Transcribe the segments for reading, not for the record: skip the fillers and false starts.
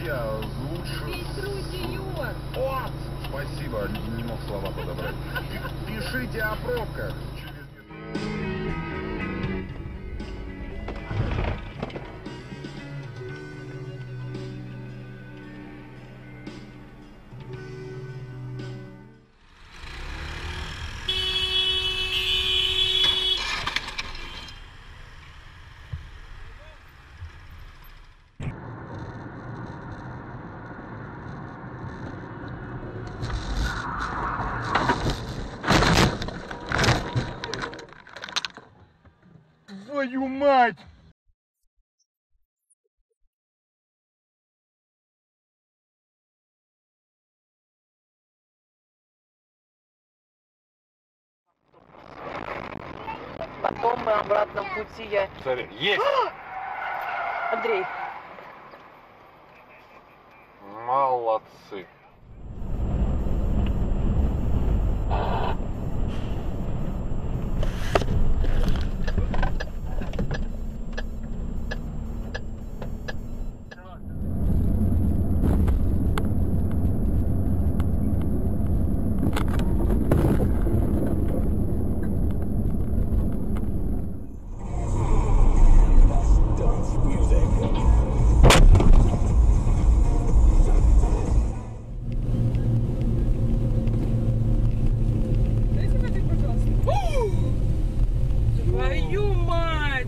друзья, лучше... Вот! Спасибо, не мог слова подобрать. Пишите о пробках. Твою мать! Потом на обратном пути я... Смотри, есть! Андрей. Молодцы! Твою мать!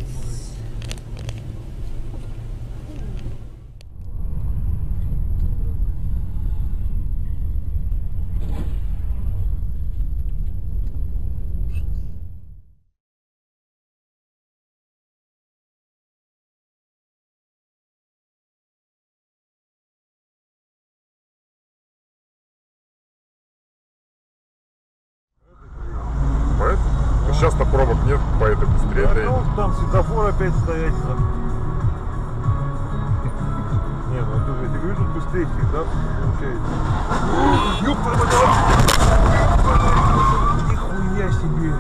Сейчас-то пробок нет, поэтому быстрее доедем. Там светофор опять стоять. Не, ну это же, я говорю, тут быстрее всегда получается. Ёпта, нихуя себе.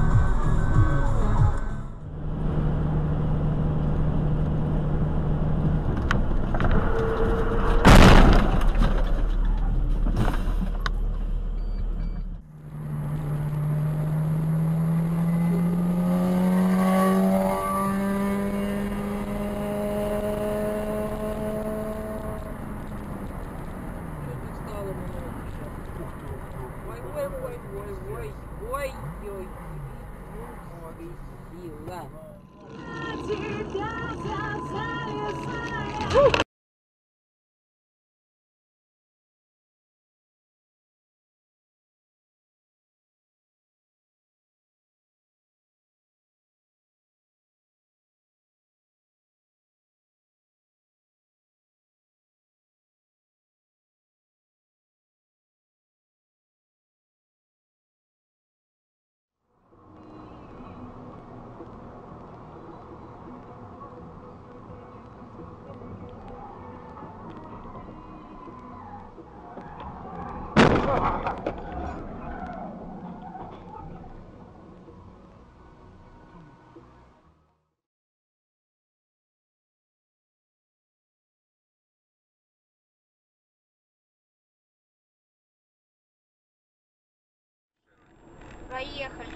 Поехали.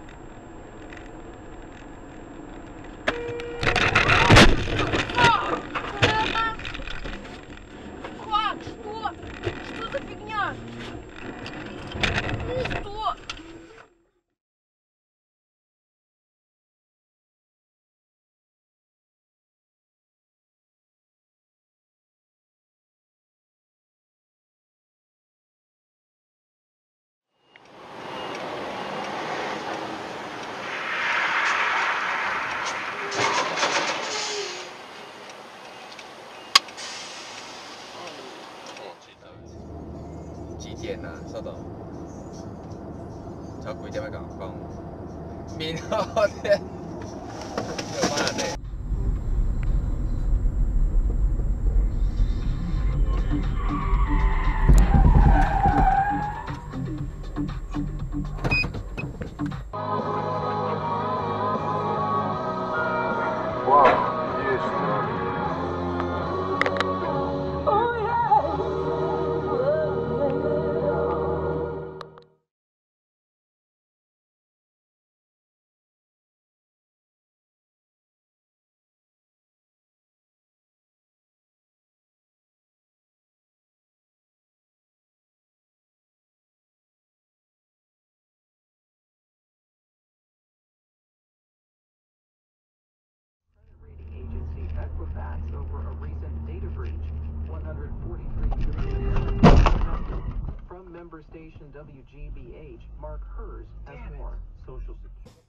Как? Что? Что за фигня? Что? 几点啊？稍等，超几點咪講講面我哋又翻人哋。 Вау, есть. station WGBH mark hers as more. Social Security.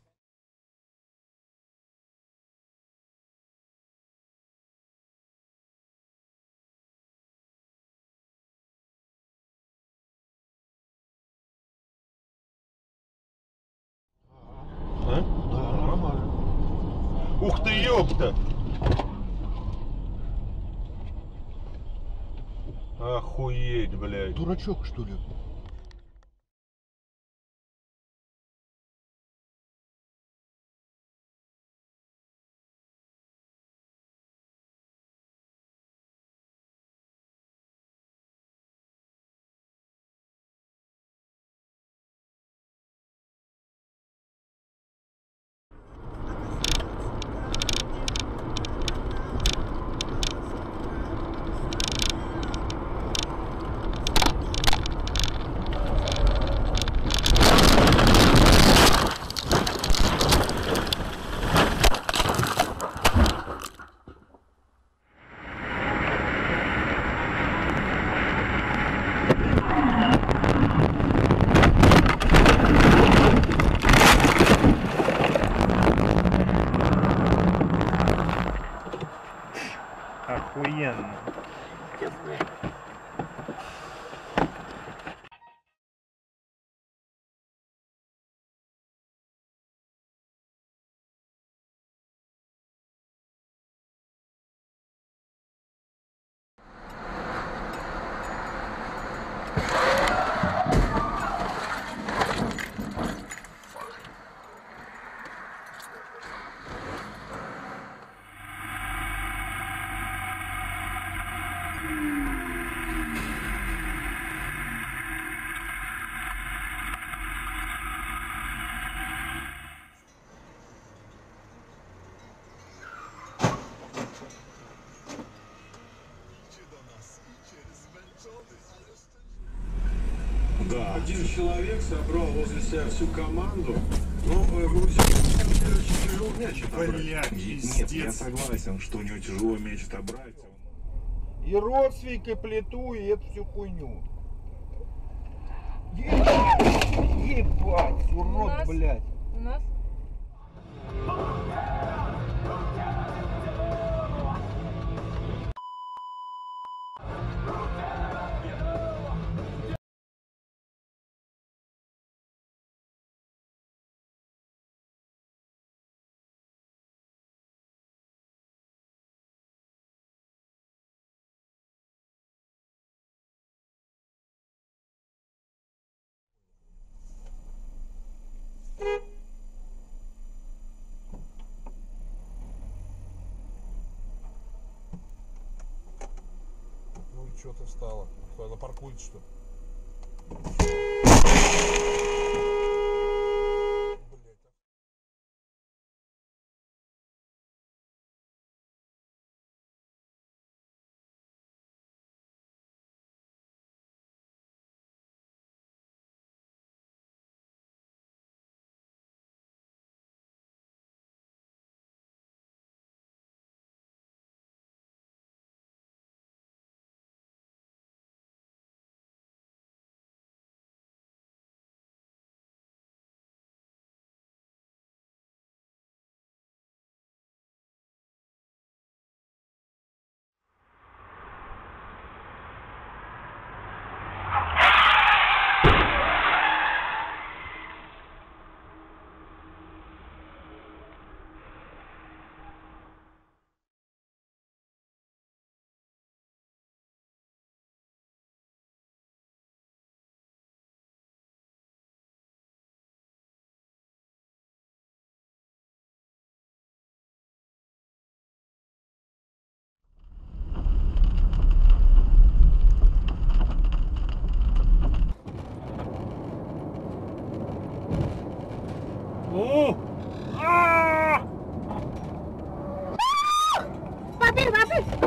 А? Да, нормально. Ух ты, ёпта! Охуеть, блядь. Дурачок, что ли? Охуенно. Да, один человек собрал возле себя всю команду. Ну, грузин очень тяжело мяч отобрать. Блядь, Нет, я согласен, что у него тяжело мяч отобрать. И родственник, и плиту, и эту всю хуйню. Ебать, урод, блядь. У нас? Ну и что ты встала? Она паркует, что ли? Папір, папір!